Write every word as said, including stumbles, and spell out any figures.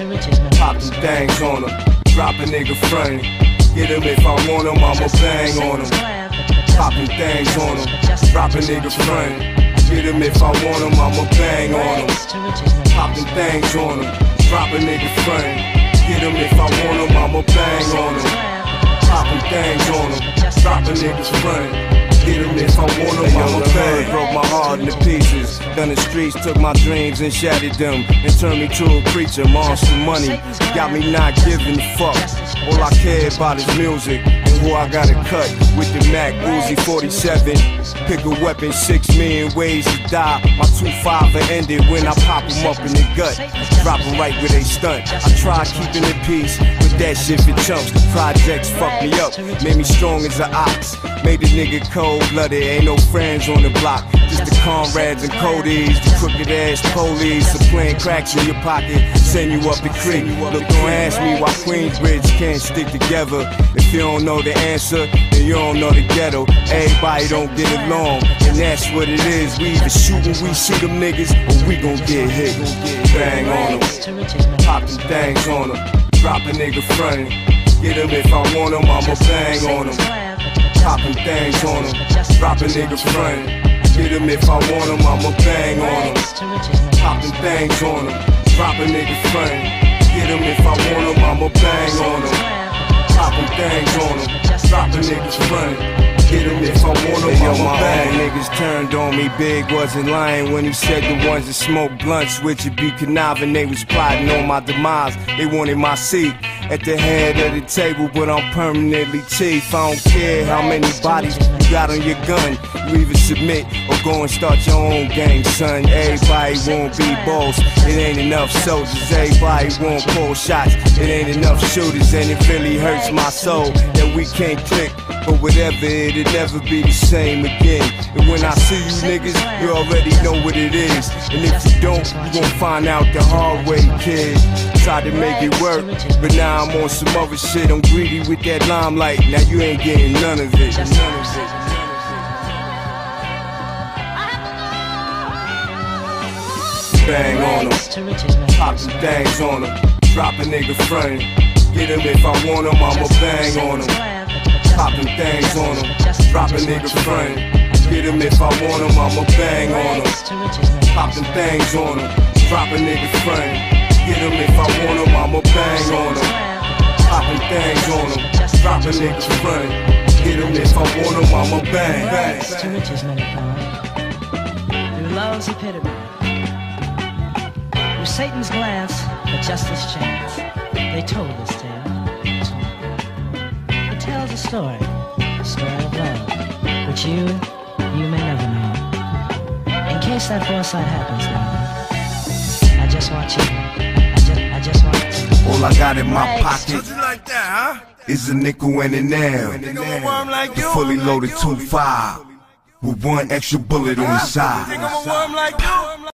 Pop them things on them, drop a nigga frontin'. Get him if I want him, I'ma bang on him. Pop them things on him, drop a nigga frontin'. Get him if I want him, I'ma bang on him. Pop them things on him, drop a nigga frontin'. Get him if I want him, I'ma bang on him. Pop them things on him, drop a nigga frontin'. Get him if I want him, I'ma bang. Broke my heart into pieces. Done the streets, took my dreams and shattered them, and turned me to a preacher. Monster money got me not giving a fuck. All I care about is music and who I gotta cut. With the Mac Uzi forty-seven, pick a weapon, six million ways to die. My two five are ended when I pop them up in the gut. Drop them right where they stunt. I try keeping the peace, but that shit for chumps. The projects fucked me up, made me strong as an ox. Made a nigga cold-blooded, ain't no friends on the block. Just the comrades and codies, the crooked ass police. The playing cracks in your pocket, send you up the creek. Look, don't ask me why Queensbridge can't stick together. If you don't know the answer, then you don't know the ghetto. Everybody don't get along, and that's what it is. We either shoot when we see them niggas, or we gon' get hit. Bang on them, pop them things on them, drop a nigga frontin'. Get him if I want him, I'ma bang on him. Pop them things on him, drop a nigga frontin'. Get him if I want him, I'ma bang on him. Pop them things on him, drop a nigga frontin'. Get him if I want him, I'ma bang on him. Pop them things on him, drop a nigga frontin'. Get him if I want him, I'ma bang. Niggas turned on me, Big wasn't lying when he said the ones that smoke blunts with you be conniving. They was plotting on my demise, they wanted my seat at the head of the table, but I'm permanently chief. I don't care how many bodies you got on your gun. You either submit or go and start your own gang, son. Everybody won't be boss, it ain't enough soldiers. Everybody won't pull shots, it ain't enough shooters. And it really hurts my soul that we can't click, but whatever, it'll never be the same again. And when I see you niggas, you already know what it is. And if you don't, you gon' find out the hard way, kid. Tried to make it work, but now I'm on some other shit. I'm greedy with that limelight, now you ain't getting none of it. None of it. Bang on them, pop them things on them, drop a nigga frontin'. Get him if I want him, I'ma bang on him. Pop them things on him, drop a nigga frontin'. Get him if I want him, I'ma bang on him. Pop them things on him, drop a nigga frontin'. Get him if I want him, I'ma bang on him. Pop them things on him, drop a nigga frontin'. Get him if I want him, I'ma bang, bang. To riches men found, through love's epitome, through Satan's glance, but justice chance. They told this tale. It tells a story, a story of love, which you, you may never know. In case that foresight happens now, I just want you, I just, I just want you. All I got in my pocket You like that, huh? is a nickel and a nail. Think I'm a worm like you? Fully loaded two five with one extra bullet on the side. Think I'm a worm like you?